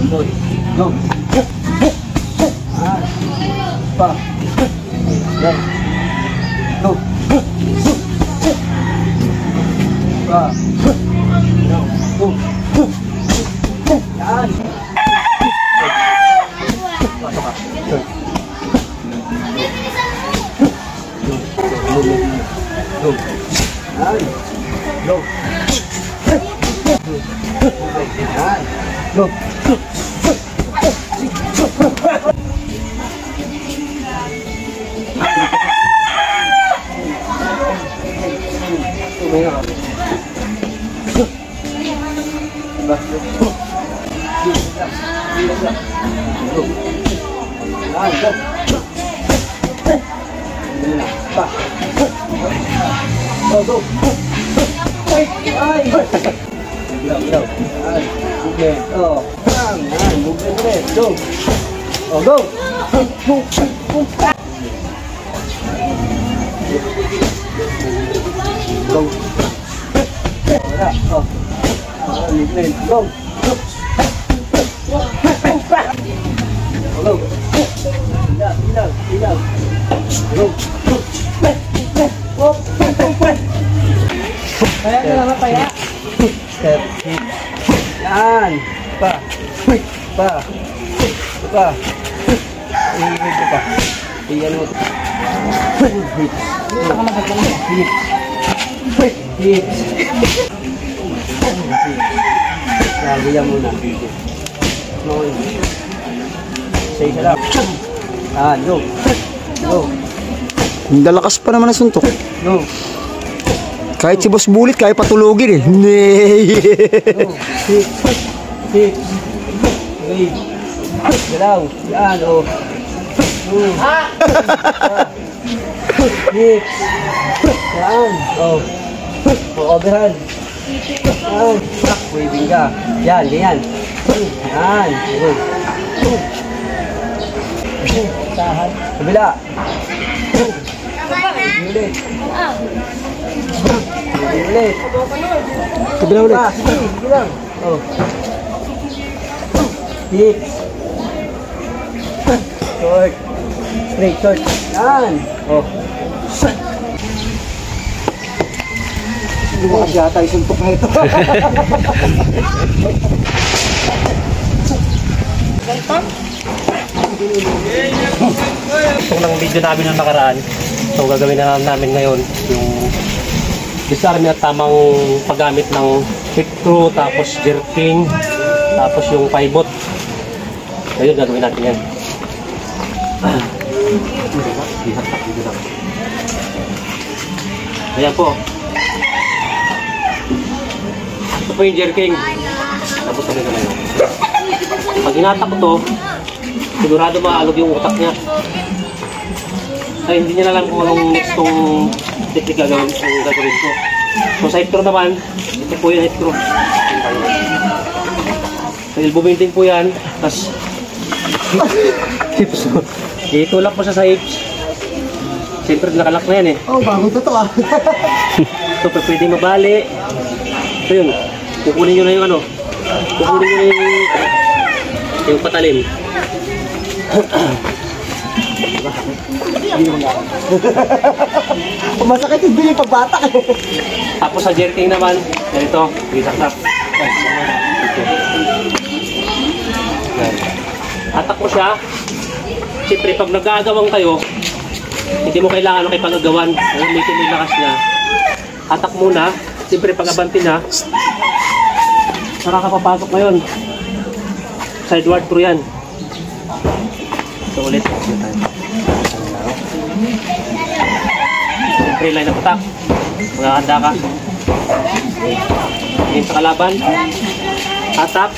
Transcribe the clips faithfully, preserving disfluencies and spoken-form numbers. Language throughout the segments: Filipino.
Good. Go. Ah. Pa. Yan. Go. Pa. Go. Yan. Pasok ka. Go. Yan. Go. Yan. Go. Go, go. Ay, ay. Bilang, bilang. Ay, movement. Oh, bang. Ay, movement ulit. Go. Oh, go. Go. Go. Go. Wala. Oh. Movement. Go. Go. Go. Bilang, bilang, bilang. Go. Go. Go. Kaya na naman kaya. Step. Yan. Pa. Pa. Pa. Iiwag ko pa. Iyan mo. Hit. Hit. Hit. Lagyan mo na. Say isa lang. Ah, go. Go. Dalakas pa naman ang suntok. Go. Kahit si Boss Bullet, kaya patulogin eh. Nee. Go. Hit. Hit. Wait. Galaw. Yan, oh. Mm. Ah! Hit. Yan, oh. Oh, overhand. Yan. Waving ka. Yan, ganyan. Yan. Tahan. Kabila. Ulit. Ulit. Kabila ulit. Ah, sige, sige lang. Oh. Hit. Short. Straight, short. Yan. Oh. Lumakas yata yung suntok na ito. Itong lang video namin ng nakaraan. So gagawin na namin ngayon yung disarm at tamang paggamit ng hip screw, tapos jerking, tapos yung pivot. Ngayon gagawin natin yan. Ayan po. Ito po yung jerking. Tapos sabi ka na yun. Pag hinatak ko to, sigurado maalog yung utak niya. Ay, hindi niya na lang kung anong next tong technique gagawin, ang gagawin ko. So sa hip throw naman, ito po yung hip throw. Sa elbow bending po yan, tapos hips. Itulak po siya sa hips. Siyempre nakalak na yan eh. Oh, bago ito to ah. Ito pa pwede mabali. Ito yun, kukunin nyo na yung ano, kukunin nyo na yung, yung patalim. Masakit hindi yung pagbatak eh. Tapos sa jerking naman, ganito, gitak-tak. Hatak mo siya. Siyempre, pag nag-aagawang kayo, hindi mo kailangan ng ipag-agawan. Medyo may lakas niya. Hatak muna. Siyempre, pag-abanti na, saka ka papasok ngayon. Sideward through yan. So, ulit. Siyempre, line of attack. Magkakanda ka. Ngayon sa kalaban. Hatak.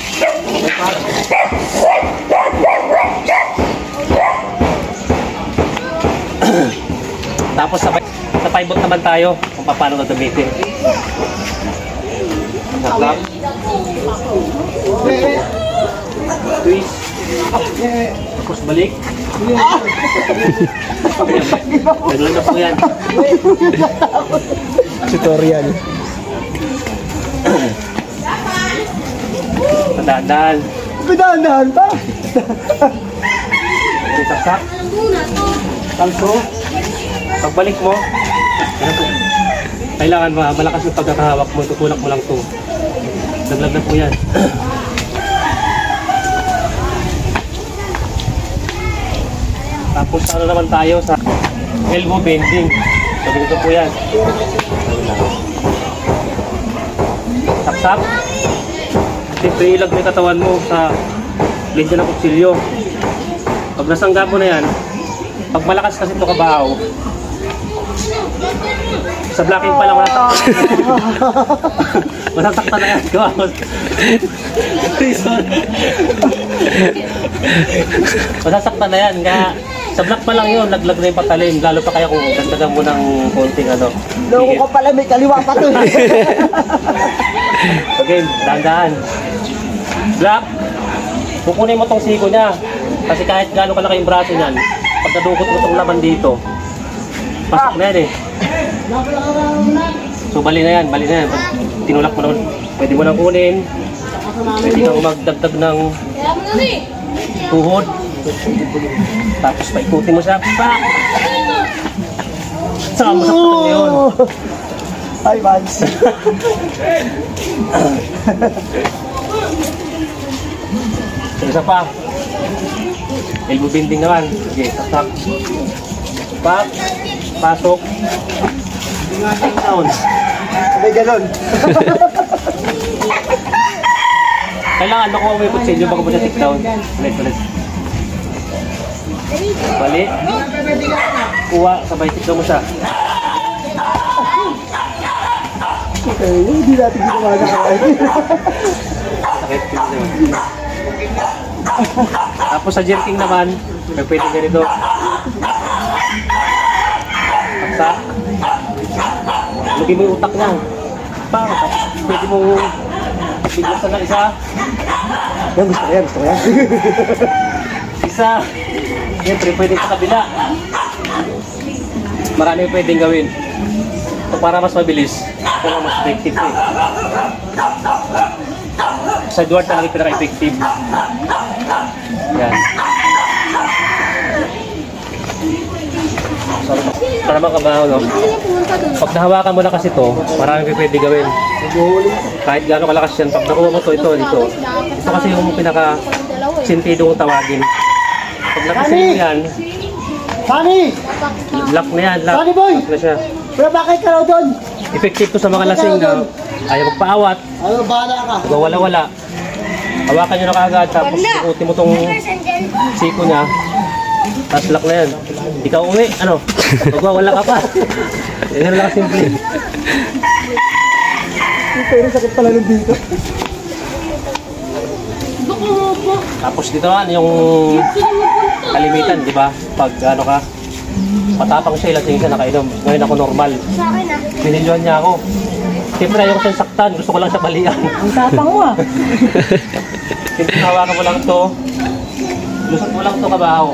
Tapos sa, sa pivot naman tayo kung paano gagamitin. Hatak. Twist. Tapos balik. Ganun na po yan. Tutorial. Tandaan. Pindahan-dahan pa. Saksak. Talso. Pagbalik mo, ano po? Kailangan ma malakas yung pagkakahawak mo, tutulak mo lang to. Laglag na po yan. Tapos ano naman tayo sa elbow bending. So ganito po yan. Saksak. Siyempre ilag mo yung katawan mo sa blade ng kutsilyo. Pag nasangga mo na yan, pag malakas kasi ito kabahaw, sa blocking pa lang matasaktan. Matasaktan na yan. Matasaktan na yan. Kaya sa block pa lang yun, laglag na yung patalim. Lalo pa kaya kung dagdagan mo ng konting ano. Loko ko pala, may kaliwa pa to. Okay, dahan-dahan. Block. Kukunin mo tong siko niya. Kasi kahit gano'n kalaki yung braso niyan, pag nadukot mo itong laman dito, pasok na yan eh. So bali na yan, bali na yan. Pag tinulak mo naman, pwede mo nang kunin. Pwede kang magdagdag ng tuhod. Tapos paikutin mo siya. Pa! Saka mo sa patong yun. Hi, Vance. So isa pa. Elbow bending naman. Sige, saksak. Pak, pasok. Take down. May ganon. Kailangan makuha mo yung kutsilyo bago mo na take down. Ulit, ulit. Balik. Kuha, sabay take down mo siya. Okay, hindi natin ginawa na kakain. Sakit. Tapos sa jerking naman, may pwede ganito. Saksak. Lugin mo yung utak niya. Pang, pwede mo biglasan ng isa. Yan, gusto ko yan, gusto ko yan. Isa. Siyempre, pwede sa kabila. Marami pwedeng gawin. So, para mas mabilis, para mas effective eh. Sa duward talaga yung pinaka-effective. Yan. So, para makabaho, no? Pag nahawakan mo na kasi to, marami pwede gawin. Kahit gaano kalakas yan, pag nakuha mo to, ito, dito. Ito kasi yung pinaka-sentido kong tawagin. Pag nakasin yan, Sunny! lock na yan, lock. Sunny boy! Lock na siya. Pero bakit ka raw doon? Effective to sa mga lasing na ayaw magpaawat, Ano, bahala ka. wala-wala. Hawakan nyo na kagad, tapos ikutin mo tong siko niya. Tapos lock na yan. Ikaw uwi, ano? Magwawala ka pa. Yan lang simple. Pero sakit pala nung dito. Tapos dito naman yung kalimitan, di ba? Pag ano ka, matapang siya, lasing siya, nakainom. Ngayon ako normal. Binilyohan niya ako. Siyempre ayaw ko siyang saktan, gusto ko lang siya balian. Ang tapang mo ah. Siyempre hawakan mo lang to. Lusot mo lang to kabaho.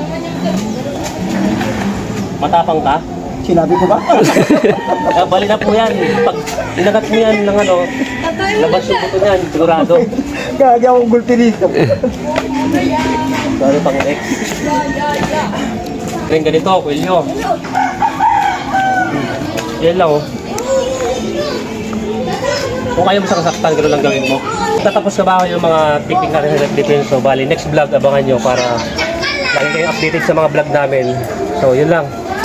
Matapang ka? Sinabi ko ba? Ah, bali na po yan. Pag inagat mo yan ng ano, labas yung buto niyan, sigurado. Gagi akong gulpi dito. Sorry pang X. Ring ganito, kwelyo. Yan lang oh. Kung ayaw mo sa kasaktan, gano'n lang gawin mo. Tatapos na ba yung mga technique natin sa self-defense? So, bali, next vlog, abangan nyo para lagi kayong updated sa mga vlog namin. So, yun lang.